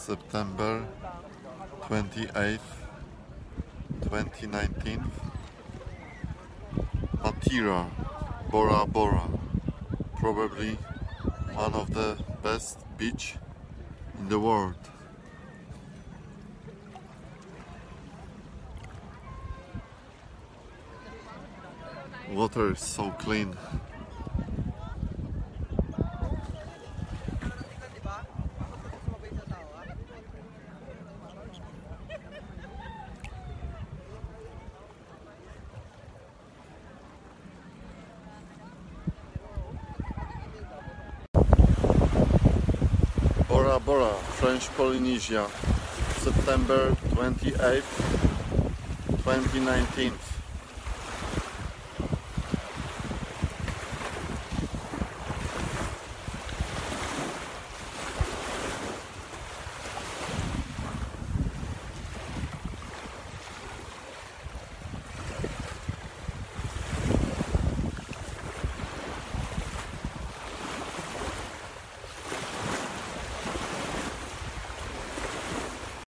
September 28th, 2019. Matira, Bora Bora, probably one of the best beach in the world. Water is so clean. Bora Bora, French Polynesia, September 28th, 2019.